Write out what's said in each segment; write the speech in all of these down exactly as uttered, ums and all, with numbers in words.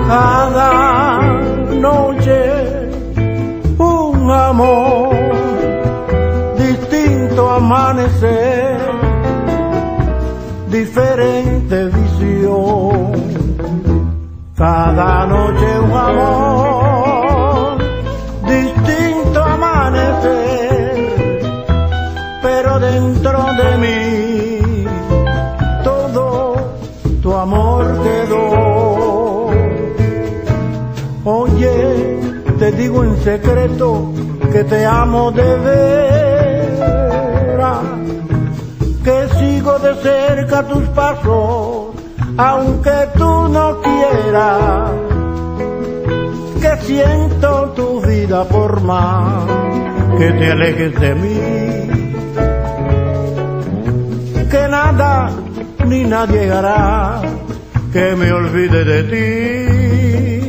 Cada noche un amor, distinto amanecer, diferente visión. Cada noche un amor, distinto amanecer, pero dentro de mí todo tu amor quedó. Oye, te digo en secreto que te amo de veras, que sigo de cerca tus pasos, aunque tú no quieras, que siento tu vida por más que te alejes de mí, que nada ni nadie hará que me olvide de ti.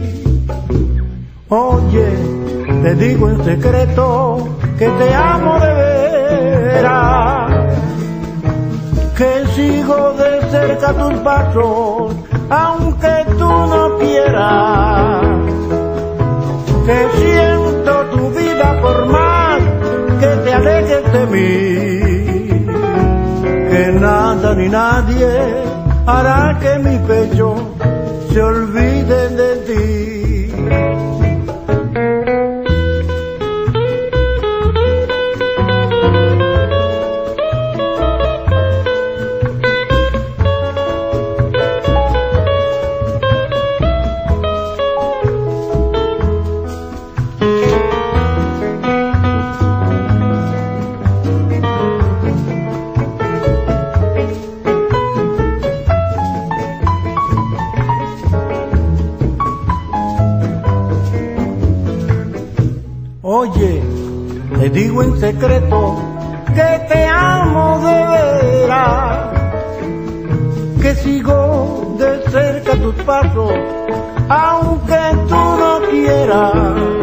Oye, te digo en secreto que te amo de veras, que sigo de cerca tus pasos, aunque tú no quieras, que siento tu vida por más que te alejes de mí, que nada ni nadie hará que mi pecho se olvide de ti. Oye, te digo en secreto que te amo de veras, que sigo de cerca tus pasos, aunque tú no quieras,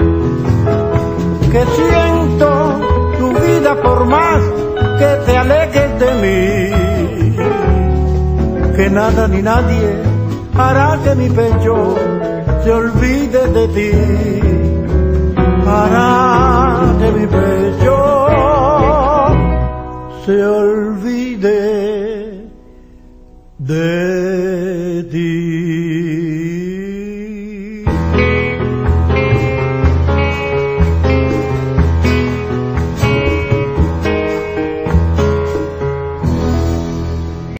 que siento tu vida por más que te alejes de mí, que nada ni nadie hará que mi pecho se olvide de ti, hará que mi pecho se olvide de ti.